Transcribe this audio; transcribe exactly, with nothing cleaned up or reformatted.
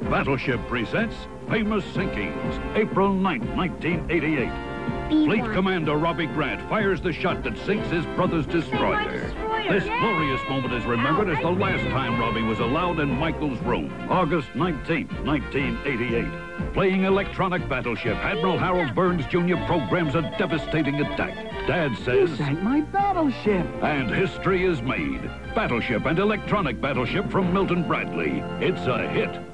Battleship presents Famous Sinkings, April ninth, nineteen eighty-eight. Fleet Commander Robbie Grant fires the shot that sinks his brother's destroyer. This glorious moment is remembered as the last time Robbie was allowed in Michael's room, August nineteenth, nineteen eighty-eight. Playing electronic battleship, Admiral Harold Burns Junior programs a devastating attack. Dad says, "You sank my battleship." And history is made. Battleship and electronic battleship from Milton Bradley. It's a hit.